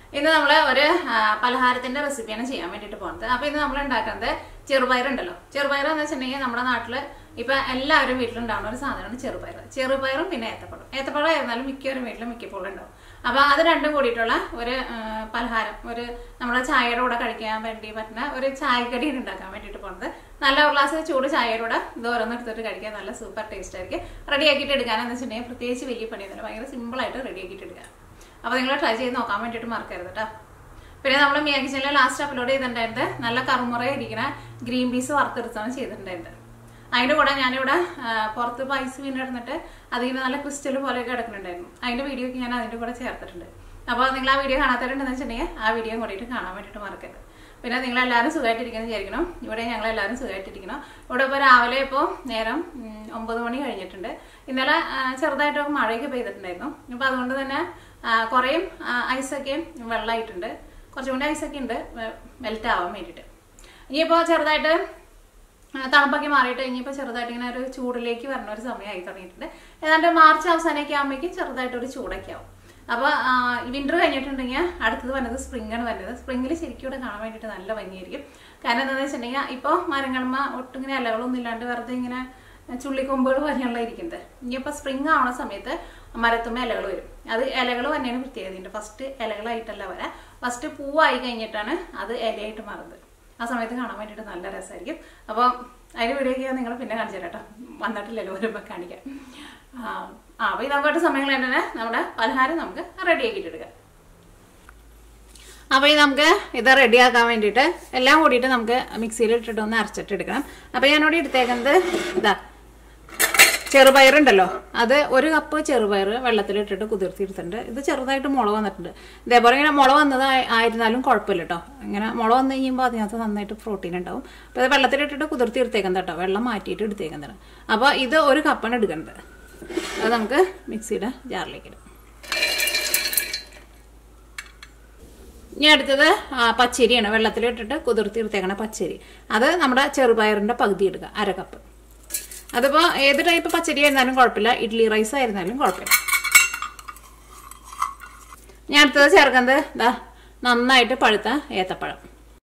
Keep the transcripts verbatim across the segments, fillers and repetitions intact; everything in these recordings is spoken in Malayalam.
ഇന്ന് നമ്മൾ ഒരു പലഹാരത്തിന്റെ റെസിപ്പിയാണ് ചെയ്യാൻ വേണ്ടിയിട്ട് പോകുന്നത്. അപ്പോൾ ഇന്ന് നമ്മൾ ഉണ്ടാക്കുന്നത് ചെറുപയർ ഉണ്ടല്ലോ. ചെറുപയർ എന്ന് വെച്ചിട്ടുണ്ടെങ്കിൽ നമ്മുടെ നാട്ടിൽ ഇപ്പൊ എല്ലാവരും വീട്ടിലുണ്ടാവുന്ന ഒരു സാധനമാണ് ചെറുപയർ. ചെറുപയറും പിന്നെ ഏത്തപ്പഴം. ഏത്തപ്പഴം ആയിരുന്നാലും മിക്കവരും വീട്ടിലും മിക്കപ്പോഴും ഉണ്ടാവും. അപ്പൊ അത് രണ്ടും കൂടിയിട്ടുള്ള ഒരു പലഹാരം, ഒരു നമ്മുടെ ചായയുടെ കൂടെ കഴിക്കാൻ വേണ്ടി പറ്റുന്ന ഒരു ചായക്കടിയാണ് ഉണ്ടാക്കാൻ വേണ്ടിയിട്ട് പോകുന്നത്. നല്ല ഒരു ഗ്ലാസ് ചൂട് ചായയുടെ കൂടെ ദൂരം എടുത്തിട്ട് കഴിക്കാൻ നല്ല സൂപ്പർ ടേസ്റ്റ് ആയിരിക്കും. റെഡി ആക്കിയിട്ട് എടുക്കാനെന്ന് വെച്ചിട്ടുണ്ടെങ്കിൽ പ്രത്യേകിച്ച് വലിയ പണിയൊന്നുമില്ല, ഭയങ്കര സിമ്പിൾ ആയിട്ട് റെഡി ആക്കിയിട്ട് എടുക്കാം. അപ്പൊ നിങ്ങൾ ട്രൈ ചെയ്ത് നോക്കാൻ വേണ്ടിയിട്ട് മറക്കരുത് കേട്ടോ. പിന്നെ നമ്മൾ മിയ കിച്ചണിൽ ലാസ്റ്റ് അപ്ലോഡ് ചെയ്തിട്ടുണ്ടായിട്ട് നല്ല കറുമുറ ഇരിക്കുന്ന ഗ്രീൻ പീസ് വറുത്തെടുത്താണ് ചെയ്തിട്ടുണ്ടായിട്ട്. അതിന്റെ കൂടെ ഞാനിവിടെ പുറത്ത് പൈസ വീണിടുന്നിട്ട് അതിന് നല്ല ക്രിസ്റ്റൽ പോലെയൊക്കെ കിടക്കുന്നുണ്ടായിരുന്നു. അതിന്റെ വീഡിയോ ഒക്കെ ഞാൻ അതിന്റെ കൂടെ ചേർത്തിട്ടുണ്ട്. അപ്പോൾ നിങ്ങൾ ആ വീഡിയോ കാണാത്തവരുണ്ടെന്ന് വെച്ചിട്ടുണ്ടെങ്കിൽ ആ വീഡിയോ കൂടിയിട്ട് കാണാൻ വേണ്ടിയിട്ട് മറക്കരുത്. പിന്നെ നിങ്ങളെല്ലാവരും സുഖമായിട്ടിരിക്കണം വിചാരിക്കണം. ഇവിടെ ഞങ്ങളെല്ലാവരും സുഖമായിട്ടിരിക്കണം. ഇവിടെ ഇപ്പോൾ രാവിലെ ഇപ്പോൾ നേരം ഒമ്പത് മണി കഴിഞ്ഞിട്ടുണ്ട്. ഇന്നലെ ചെറുതായിട്ട് മഴയൊക്കെ പെയ്തിട്ടുണ്ടായിരുന്നു. അപ്പോൾ അതുകൊണ്ട് തന്നെ കുറേയും ഐസൊക്കെയും വെള്ളമായിട്ടുണ്ട്. കുറച്ചും കൂടി ഐസൊക്കെ ഉണ്ട് മെൽറ്റ് ആവാൻ വേണ്ടിയിട്ട്. ഇനിയിപ്പോൾ ചെറുതായിട്ട് തണുപ്പൊക്കെ മാറിയിട്ട് ഇനിയിപ്പോൾ ചെറുതായിട്ട് ഇങ്ങനെ ഒരു ചൂടിലേക്ക് വരുന്ന ഒരു സമയമായി തുടങ്ങിയിട്ടുണ്ട്. ഏതാണ്ട് മാർച്ച് അവസാനമൊക്കെ ആകുമ്പോഴേക്കും ചെറുതായിട്ടൊരു ചൂടൊക്കെ ആവും. അപ്പോൾ വിന്റർ കഴിഞ്ഞിട്ടുണ്ടെങ്കിൽ അടുത്തത് വരുന്നത് സ്പ്രിംഗാണ് വരുന്നത്. സ്പ്രിംഗിൽ ശരിക്കും ഇവിടെ കാണാൻ വേണ്ടിയിട്ട് നല്ല ഭംഗിയായിരിക്കും. കാരണം എന്താണെന്ന് വെച്ചിട്ടുണ്ടെങ്കിൽ ഇപ്പോൾ മരങ്ങൾമ ഒട്ടിങ്ങനെ ഇലകളൊന്നും ഇല്ലാണ്ട് വെറുതെ ഇങ്ങനെ ചുള്ളിക്കൊമ്പുകൾ വരെയുള്ള ഇരിക്കുന്നത്. ഇനിയിപ്പോൾ സ്പ്രിംഗ് ആവുന്ന സമയത്ത് മരത്തുമ്മ ഇലകൾ വരും. അത് ഇലകൾ തന്നെയാണ് പ്രത്യേകതയുണ്ട്. ഫസ്റ്റ് ഇലകളായിട്ടല്ല വരാം, ഫസ്റ്റ് പൂവായി കഴിഞ്ഞിട്ടാണ് അത് ഇലയായിട്ട് മാറുന്നത്. ആ സമയത്ത് കാണാൻ വേണ്ടിയിട്ട് നല്ല രസമായിരിക്കും. അപ്പോൾ അതിന് വീഡിയോ നിങ്ങൾ പിന്നെ കാണിച്ചു തരാം കേട്ടോ, വന്നിട്ടില്ലല്ലോ വരുമ്പോൾ കാണിക്കാം. ആ അപ്പോൾ ഈ നമുക്കായിട്ട് സമയങ്ങൾ തന്നെ നമ്മുടെ പലഹാരം നമുക്ക് റെഡി ആക്കിയിട്ട് എടുക്കാം. അപ്പോൾ ഈ നമുക്ക് ഇത് റെഡിയാക്കാൻ വേണ്ടിയിട്ട് എല്ലാം കൂടിയിട്ട് നമുക്ക് മിക്സിയിൽ ഇട്ടിട്ട് ഒന്ന് അരച്ചിട്ട് എടുക്കണം. അപ്പോൾ ഞാനിവിടെ എടുത്തേക്കുന്നത് ഇതാ ചെറുപയറുണ്ടല്ലോ, അത് ഒരു കപ്പ് ചെറുപയർ വെള്ളത്തിലിട്ടിട്ട് കുതിർത്തിയെടുത്തിട്ടുണ്ട്. ഇത് ചെറുതായിട്ട് മുള വന്നിട്ടുണ്ട്. ഇതേപോലെ ഇങ്ങനെ മുള വന്നത് ആയിരുന്നാലും കുഴപ്പമില്ല കേട്ടോ. ഇങ്ങനെ മുള വന്നു കഴിയുമ്പോൾ അതിനകത്ത് നന്നായിട്ട് പ്രോട്ടീൻ ഉണ്ടാവും. അപ്പോൾ ഇത് വെള്ളത്തിലിട്ടിട്ട് കുതിർത്തി എടുത്തേക്കുന്നത് കേട്ടോ, വെള്ളം മാറ്റിയിട്ട് എടുത്തേക്കുന്നത്. അപ്പോൾ ഇത് ഒരു കപ്പാണ് എടുക്കേണ്ടത്. അത് നമുക്ക് മിക്സിയുടെ ജാറിലേക്ക് ഇടാം. ഇനി അടുത്തത് പച്ചരിയാണ്, വെള്ളത്തിലിട്ടിട്ട് കുതിർത്തി എടുത്തേക്കണ പച്ചരി. അത് നമ്മുടെ ചെറുപയറിൻ്റെ പകുതി എടുക്കുക, അര കപ്പ്. അതിപ്പോൾ ഏത് ടൈപ്പ് പച്ചരി ആയിരുന്നാലും കുഴപ്പമില്ല, ഇഡ്ഡലി റൈസ് ആയിരുന്നാലും കുഴപ്പമില്ല. ഞാൻ അടുത്തത് ചേർക്കുന്നത് ഇതാ നന്നായിട്ട് പഴുത്ത ഏത്തപ്പഴം.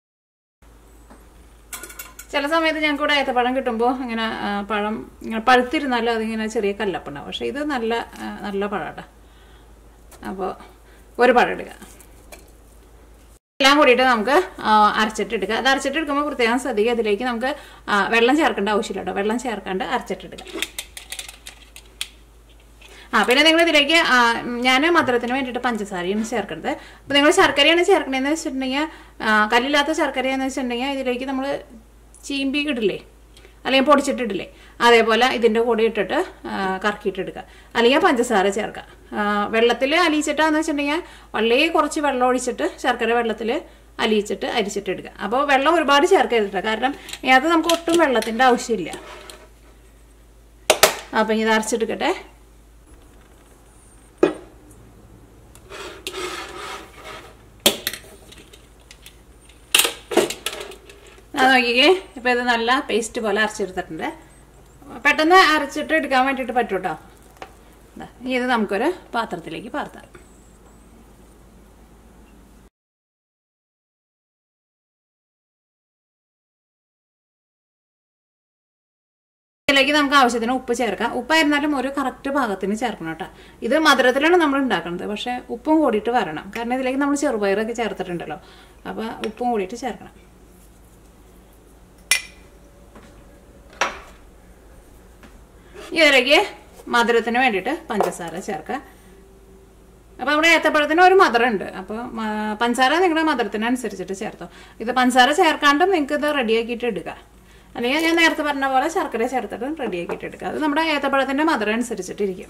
ചില സമയത്ത് ഞങ്ങൾക്ക് ഇവിടെ ഏത്തപ്പഴം കിട്ടുമ്പോൾ ഇങ്ങനെ പഴം ഇങ്ങനെ പഴുത്തിരുന്നാലും അതിങ്ങനെ ചെറിയ കല്ലപ്പുണ്ടാവും. പക്ഷെ ഇത് നല്ല നല്ല പഴാട്ടാ. അപ്പോൾ ഒരു പഴം എടുക്കുക. എല്ലാം കൂടിയിട്ട് നമുക്ക് അരച്ചിട്ടെടുക്കുക. അത് അരച്ചിട്ടെടുക്കുമ്പോൾ പ്രത്യേകം ശ്രദ്ധിക്കുക, അതിലേക്ക് നമുക്ക് വെള്ളം ചേർക്കേണ്ട ആവശ്യമില്ല കേട്ടോ. വെള്ളം ചേർക്കാണ്ട് അരച്ചിട്ടെടുക്കുക. ആ പിന്നെ നിങ്ങൾ ഇതിലേക്ക് ഞാൻ മധുരത്തിന് വേണ്ടിയിട്ട് പഞ്ചസാരയാണ് ചേർക്കുന്നത്. അപ്പോൾ നിങ്ങൾ ശർക്കരയാണ് ചേർക്കണതെന്ന് വെച്ചിട്ടുണ്ടെങ്കിൽ, കല്ലില്ലാത്ത ശർക്കരയെന്ന് വെച്ചിട്ടുണ്ടെങ്കിൽ ഇതിലേക്ക് നമ്മൾ ചീമ്പി ഇടില്ലേ, അല്ലെങ്കിൽ പൊടിച്ചിട്ടിടില്ലേ, അതേപോലെ ഇതിൻ്റെ കൂടെ ഇട്ടിട്ട് കറക്കിയിട്ടെടുക്കുക. അല്ലെങ്കിൽ പഞ്ചസാര ചേർക്കുക. വെള്ളത്തിൽ അലിയിച്ചിട്ടാന്ന് വെച്ചിട്ടുണ്ടെങ്കിൽ വളരെ കുറച്ച് വെള്ളം ഒഴിച്ചിട്ട് ശർക്കര വെള്ളത്തിൽ അലിയിച്ചിട്ട് അരിച്ചിട്ടെടുക്കുക. അപ്പോൾ വെള്ളം ഒരുപാട് ചേർക്കരുതിട്ട്, കാരണം അത് നമുക്ക് ഒട്ടും വെള്ളത്തിൻ്റെ ആവശ്യമില്ല. അപ്പം ഇത് അരച്ചെടുക്കട്ടെ. അത് നോക്കിക്കേ, ഇപ്പോൾ ഇത് നല്ല പേസ്റ്റ് പോലെ അരച്ചെടുത്തിട്ടുണ്ട്. പെട്ടെന്ന് അരച്ചിട്ട് എടുക്കാൻ വേണ്ടിയിട്ട് പറ്റും കേട്ടോ. ഇനി ഇത് നമുക്കൊരു പാത്രത്തിലേക്ക് പാർത്താം. ഇതിലേക്ക് നമുക്ക് ആവശ്യത്തിന് ഉപ്പ് ചേർക്കാം. ഉപ്പായിരുന്നാലും ഒരു കറക്റ്റ് പാകത്തിന് ചേർക്കണം കേട്ടോ. ഇത് മധുരത്തിലാണ് നമ്മൾ ഉണ്ടാക്കുന്നത്, പക്ഷേ ഉപ്പും കൂടിയിട്ട് വരണം. കാരണം ഇതിലേക്ക് നമ്മൾ ചെറുപയറൊക്കെ ചേർത്തിട്ടുണ്ടല്ലോ, അപ്പോൾ ഉപ്പും കൂടിയിട്ട് ചേർക്കണം. ഇതിലേക്ക് മധുരത്തിന് വേണ്ടിയിട്ട് പഞ്ചസാര ചേർക്കുക. അപ്പോൾ നമ്മുടെ ഏത്തപ്പഴത്തിന് ഒരു മധുരമുണ്ട്. അപ്പോൾ പഞ്ചസാര നിങ്ങളുടെ മധുരത്തിനനുസരിച്ചിട്ട് ചേർത്തോ. ഇത് പഞ്ചസാര ചേർക്കാണ്ടും നിങ്ങൾക്ക് ഇത് റെഡിയാക്കിയിട്ട് എടുക്കാം. അല്ലെങ്കിൽ ഞാൻ നേരത്തെ പറഞ്ഞ പോലെ ശർക്കര ചേർത്തിട്ട് റെഡിയാക്കിയിട്ട് എടുക്കുക. അത് നമ്മുടെ ഏത്തപ്പഴത്തിൻ്റെ മധുരം അനുസരിച്ചിട്ടിരിക്കും.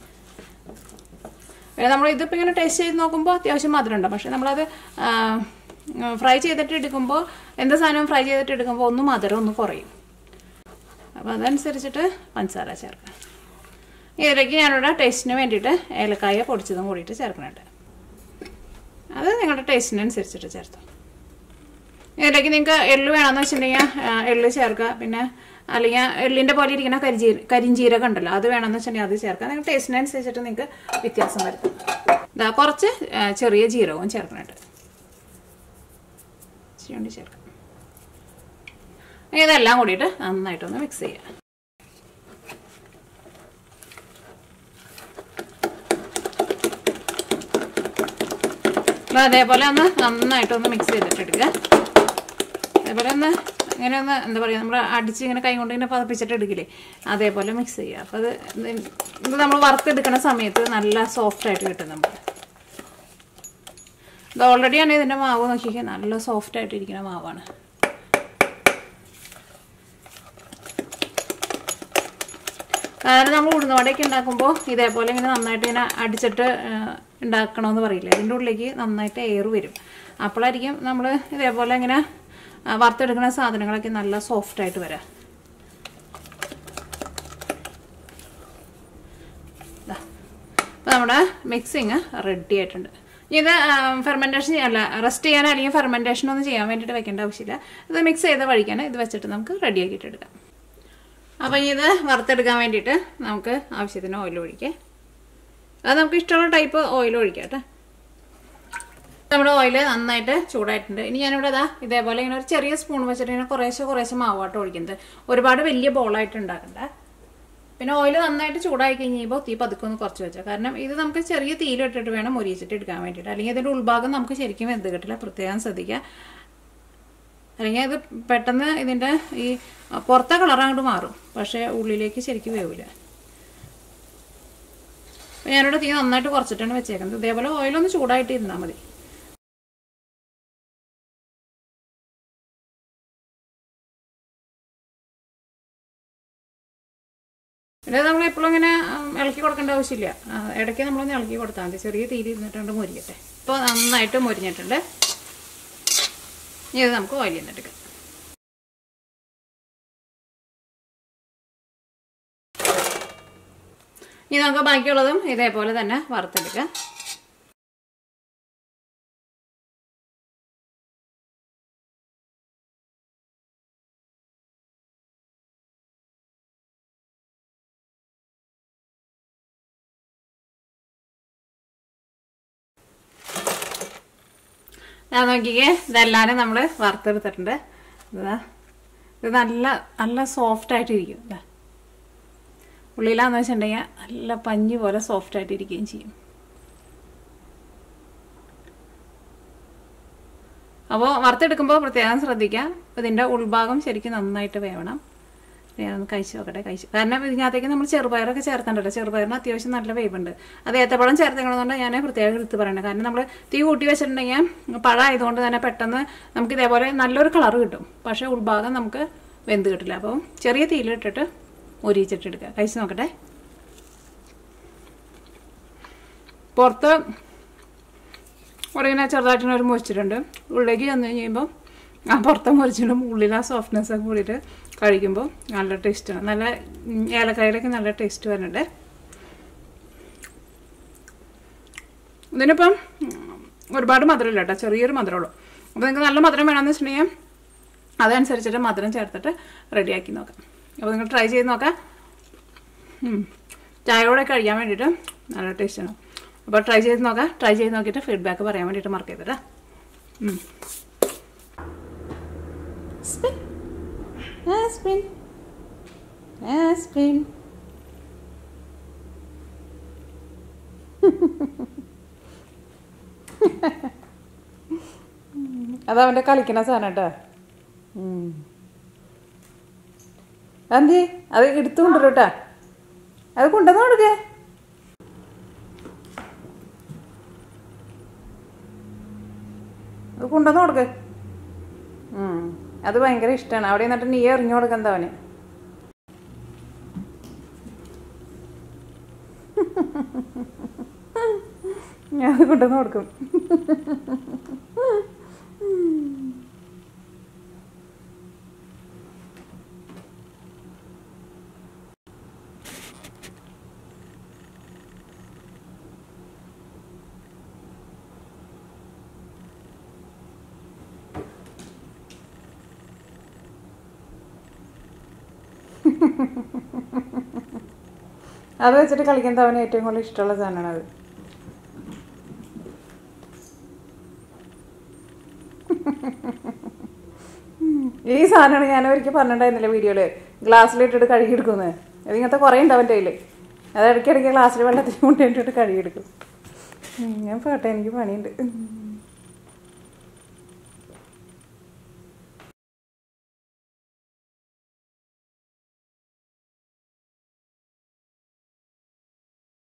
പിന്നെ നമ്മൾ ഇതിപ്പോൾ ഇങ്ങനെ ടേസ്റ്റ് ചെയ്ത് നോക്കുമ്പോൾ അത്യാവശ്യം മധുരം ഉണ്ടാവും. പക്ഷേ നമ്മളത് ഫ്രൈ ചെയ്തിട്ട് എടുക്കുമ്പോൾ, എന്ത് സാധനവും ഫ്രൈ ചെയ്തിട്ട് എടുക്കുമ്പോൾ ഒന്ന് മധുരം ഒന്ന് കുറയും. അപ്പോൾ അതനുസരിച്ചിട്ട് പഞ്ചസാര ചേർക്കാം. ഇതിലേക്ക് ഞാനിവിടെ ടേസ്റ്റിന് വേണ്ടിയിട്ട് ഏലക്കായ പൊടിച്ചതും കൂടിയിട്ട് ചേർക്കുന്നുണ്ട്. അത് നിങ്ങളുടെ ടേസ്റ്റിനനുസരിച്ചിട്ട് ചേർത്തോ. ഇതിലേക്ക് നിങ്ങൾക്ക് എള്ള് വേണമെന്ന് വെച്ചിട്ടുണ്ടെങ്കിൽ എള്ള് ചേർക്കുക. പിന്നെ അല്ലെങ്കിൽ എള്ളിൻ്റെ പോലെ ഇരിക്കുന്ന കരിജീ കരിഞ്ചീരകം ഉണ്ടല്ലോ അത് വേണമെന്ന് വെച്ചിട്ടുണ്ടെങ്കിൽ അത് ചേർക്കാം. നിങ്ങൾ ടേസ്റ്റിനനുസരിച്ചിട്ട് നിങ്ങൾക്ക് വ്യത്യാസം വരുത്തും. ഇതാ കുറച്ച് ചെറിയ ജീരകവും ചേർക്കണുണ്ട്. ചുണ്ടി ചേർക്കാം. ഇതെല്ലാം കൂടിയിട്ട് നന്നായിട്ടൊന്ന് മിക്സ് ചെയ്യാം. അതേപോലെ ഒന്ന് നന്നായിട്ടൊന്ന് മിക്സ് ചെയ്തിട്ടെടുക്കുക. അതേപോലെ ഒന്ന് ഇങ്ങനെ ഒന്ന് എന്താ പറയുക, നമ്മൾ അടിച്ച് ഇങ്ങനെ കൈ കൊണ്ട് ഇങ്ങനെ പതപ്പിച്ചിട്ട് എടുക്കില്ലേ, അതേപോലെ മിക്സ് ചെയ്യുക. അപ്പോൾ അത് ഇത് നമ്മൾ വറുത്തെടുക്കുന്ന സമയത്ത് നല്ല സോഫ്റ്റായിട്ട് കിട്ടും നമുക്ക്. ഇത് ഓൾറെഡിയാണ് ഇതിൻ്റെ മാവ് നോക്കിക്കുക, നല്ല സോഫ്റ്റായിട്ട് ഇരിക്കുന്ന മാവാണ്. കാരണം നമ്മൾ ഉഴുന്നുവടയൊക്കെ ഉണ്ടാക്കുമ്പോൾ ഇതേപോലെ ഇങ്ങനെ നന്നായിട്ട് ഇങ്ങനെ അടിച്ചിട്ട് ഉണ്ടാക്കണമെന്ന് പറയില്ല, ഇതിൻ്റെ ഉള്ളിലേക്ക് നന്നായിട്ട് എയർ വരും. അപ്പോഴായിരിക്കും നമ്മൾ ഇതേപോലെ ഇങ്ങനെ വറുത്തെടുക്കുന്ന സാധനങ്ങളൊക്കെ നല്ല സോഫ്റ്റായിട്ട് വരാം. അപ്പോൾ നമ്മുടെ മിക്സിങ് റെഡി ആയിട്ടുണ്ട്. ഇത് ഫെർമെൻറ്റേഷൻ അല്ല, റെസ്റ്റ് ചെയ്യാൻ അല്ലെങ്കിൽ ഫെർമെൻറ്റേഷൻ ഒന്നും ചെയ്യാൻ വേണ്ടിയിട്ട് വെക്കേണ്ട ആവശ്യമില്ല. ഇത് മിക്സ് ചെയ്ത വഴിക്കാൻ ഇത് വെച്ചിട്ട് നമുക്ക് റെഡി ആക്കിയിട്ട് എടുക്കാം. അപ്പം ഇത് വറുത്തെടുക്കാൻ വേണ്ടിയിട്ട് നമുക്ക് ആവശ്യത്തിന് ഓയിൽ ഒഴിക്കാം. അത് നമുക്ക് ഇഷ്ടമുള്ള ടൈപ്പ് ഓയിൽ ഒഴിക്കാം കേട്ടോ. നമ്മുടെ ഓയിൽ നന്നായിട്ട് ചൂടായിട്ടുണ്ട്. ഇനി ഞാനിവിടെ ഇതാ ഇതേപോലെ ഇങ്ങനെ ഒരു ചെറിയ സ്പൂൺ വെച്ചിട്ട് ഇങ്ങനെ കുറേശ്ശെ കുറേശ്ശെ മാവാട്ട് ഒഴിക്കുന്നത്. ഒരുപാട് വലിയ ബോളായിട്ട് ഉണ്ടാക്കണ്ട. പിന്നെ ഓയിൽ നന്നായിട്ട് ചൂടായി കഴിഞ്ഞപ്പോൾ തീ പതുക്കൊന്ന് കുറച്ച് വെച്ചാൽ, കാരണം ഇത് നമുക്ക് ചെറിയ തീയിലിട്ടിട്ട് വേണം മൊരിയിച്ചിട്ട് എടുക്കാൻ വേണ്ടിയിട്ട്. അല്ലെങ്കിൽ ഇതിൻ്റെ ഉൾഭാഗം നമുക്ക് ശരിക്കും വെന്ത് കിട്ടില്ല, പ്രത്യേകം ശ്രദ്ധിക്കുക. അല്ലെങ്കിൽ അത് പെട്ടെന്ന് ഇതിൻ്റെ ഈ പുറത്തെ കളർ അങ്ങോട്ട് മാറും, പക്ഷേ ഉള്ളിലേക്ക് ശരിക്കും വേവില്ല. അപ്പോൾ ഞാനിവിടെ തീ നന്നായിട്ട് കുറച്ചിട്ടാണ് വെച്ചേക്കുന്നത്. ഇതേപോലെ ഓയിലൊന്ന് ചൂടായിട്ട് ഇരുന്നാൽ മതി. പിന്നെ നമ്മൾ എപ്പോഴും ഇങ്ങനെ ഇളക്കി കൊടുക്കേണ്ട ആവശ്യമില്ല, ഇടയ്ക്ക് നമ്മളൊന്ന് ഇളക്കി കൊടുത്താൽ മതി. ചെറിയ തീയിൽ ഇരുന്നിട്ടുണ്ട് മൊരിയട്ടെ. ഇപ്പോൾ നന്നായിട്ട് മൊരിഞ്ഞിട്ടുണ്ട്. ഇനി ഇത് നമുക്ക് ഓയിൽ നിന്നെടുക്കാം. ഇനി നമുക്ക് ബാക്കിയുള്ളതും ഇതേപോലെ തന്നെ വറുത്തെടുക്കാം. ഞാൻ നോക്കിക്കേ, ഇതെല്ലാവരും നമ്മൾ വറുത്തെടുത്തിട്ടുണ്ട്. ഇതാ ഇത് നല്ല നല്ല സോഫ്റ്റായിട്ടിരിക്കും. ഇതാ ഉള്ളിലാന്ന് വെച്ചിട്ടുണ്ടെങ്കിൽ നല്ല പഞ്ഞി പോലെ സോഫ്റ്റായിട്ടിരിക്കുകയും ചെയ്യും. അപ്പോൾ വറുത്തെടുക്കുമ്പോൾ പ്രത്യേകം ശ്രദ്ധിക്കാം, ഇതിൻ്റെ ഉൾഭാഗം ശരിക്കും നന്നായിട്ട് വേവണം. ഞാനൊന്ന് കഴിച്ച് നോക്കട്ടെ. കഴിച്ചു കാരണം ഇതിനകത്തേക്ക് നമ്മൾ ചെറുപയറൊക്കെ ചേർത്തിട്ടുണ്ടല്ലോ, ചെറുപയറിന് അത്യാവശ്യം നല്ല വേവുണ്ട്. അത് ഏത്തപ്പഴം ചേർത്തേക്കണമെന്നുകൊണ്ട് ഞാൻ പ്രത്യേകം എടുത്ത് പറയണത്. കാരണം നമ്മൾ തീ കൂട്ടി വെച്ചിട്ടുണ്ടെങ്കിൽ പഴം ആയതുകൊണ്ട് തന്നെ പെട്ടെന്ന് നമുക്ക് ഇതേപോലെ നല്ലൊരു കളർ കിട്ടും, പക്ഷേ ഉൾഭാഗം നമുക്ക് വെന്ത് കിട്ടില്ല. അപ്പോൾ ചെറിയ തീയിലിട്ടിട്ട് ഒരിച്ചിട്ടെടുക്കുക. കഴിച്ച് നോക്കട്ടെ. പുറത്ത് ഒരിങ്ങനെ ചെറുതായിട്ടിങ്ങനെ ഒരു മുറിച്ചിട്ടുണ്ട്. ഉള്ളിലേക്ക് ചെന്ന് കഴിയുമ്പോൾ ആ പുറത്തെ മുറിച്ചിട്ടും ഉള്ളിൽ ആ സോഫ്റ്റ്നെസ് ഒക്കെ കൂടിയിട്ട് കഴിക്കുമ്പോൾ നല്ല ടേസ്റ്റാണ്. നല്ല ഏലക്കായയിലൊക്കെ നല്ല ടേസ്റ്റ് വരുന്നുണ്ട്. ഇതിനിപ്പം ഒരുപാട് മധുരമില്ല കേട്ടോ, ചെറിയൊരു മധുരമുള്ളൂ. അപ്പോൾ നിങ്ങൾക്ക് നല്ല മധുരം വേണമെന്ന് വെച്ചിട്ടുണ്ടെങ്കിൽ അതനുസരിച്ചിട്ട് മധുരം ചേർത്തിട്ട് റെഡിയാക്കി നോക്കാം. അപ്പോൾ നിങ്ങൾ ട്രൈ ചെയ്ത് നോക്കാം. ചായയോടെ കഴിക്കാൻ വേണ്ടിയിട്ട് നല്ല ടേസ്റ്റാണ്. അപ്പോൾ ട്രൈ ചെയ്ത് നോക്കാം. ട്രൈ ചെയ്ത് നോക്കിയിട്ട് ഫീഡ്ബാക്ക് പറയാൻ വേണ്ടിയിട്ട് മറക്കരുത് കേട്ടോ. സ്പിൻ സ്പിൻ സ്പിൻ അതവൻ്റെ കളിക്കുന്ന സാധനം കേട്ടോ. അതെന്തി അത് എടുത്തു കൊണ്ടുവരും കേട്ടാ. അത് കൊണ്ടുവന്ന് കൊടുക്കേ. അത് കൊണ്ടുവന്ന് കൊടുക്ക്. അത് ഭയങ്കര ഇഷ്ടമാണ്. അവിടെ നിന്നിട്ട് നീ എറിഞ്ഞു കൊടുക്കാൻ അവന്. ഞാൻ അത് കൊണ്ടുവന്ന് കൊടുക്കും. അത് വെച്ചിട്ട് കളിക്കുന്നത് അവന് ഏറ്റവും കൂടുതൽ ഇഷ്ടമുള്ള സാധനമാണ് അത്. ഈ സാധനമാണ് ഞാൻ ഒരിക്കൽ പറഞ്ഞിട്ടുണ്ടായിരുന്നില്ല വീഡിയോയില്, ഗ്ലാസ്സിലിട്ടിട്ട് കഴുകിയെടുക്കുന്നത്. അത് ഇങ്ങനത്തെ കുറേ ഉണ്ട് അവൻ്റെ കയ്യിൽ. അത് ഇടയ്ക്കിടയ്ക്ക് ഗ്ലാസ്സിൽ വെള്ളത്തിൽ കൊണ്ടിട്ടിട്ട് കഴുകിയെടുക്കും. ഞാൻ പോട്ടെ, എനിക്ക് പണിയുണ്ട്.